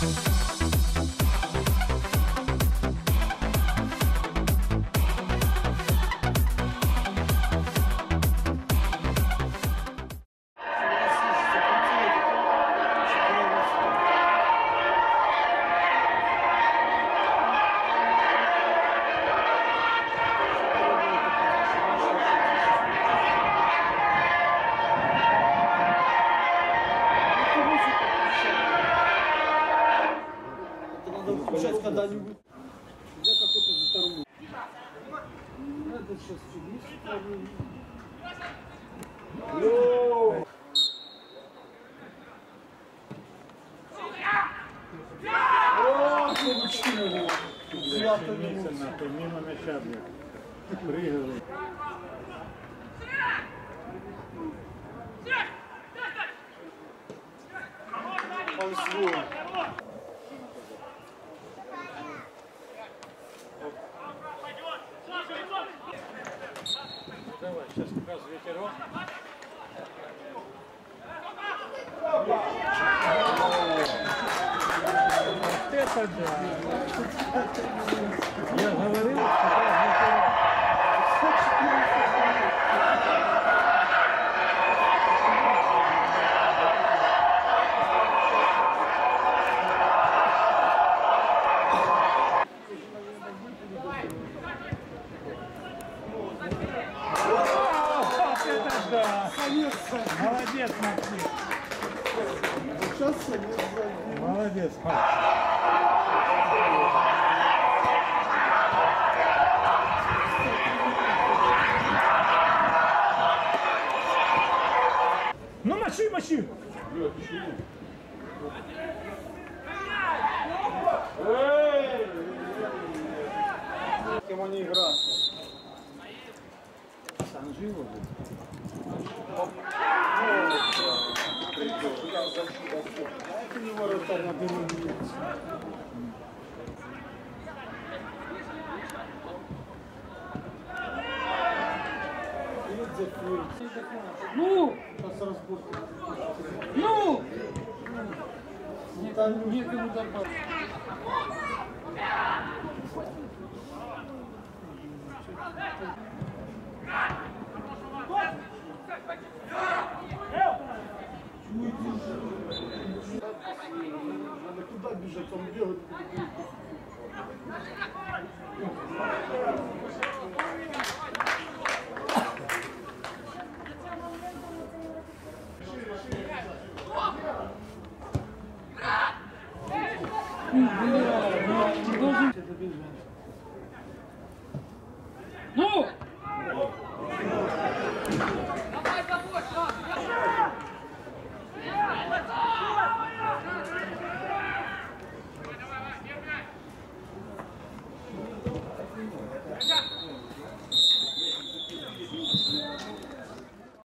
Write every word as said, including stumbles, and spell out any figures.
Когда-нибудь нельзя какой-то затормозить. Надо сейчас чуть-чуть. Мимо мяча, прыгали. Давай, сейчас как раз ветерок. Это да. Я говорил, что молодец, Максим. Молодец, Максим. Ну, мочи, мочи. Кем они играют? Санживо. Это не ворота на дороге. Ну! Сейчас разборки. Ну! Там Некому добавить. надо туда бежать, он бегает. Ну!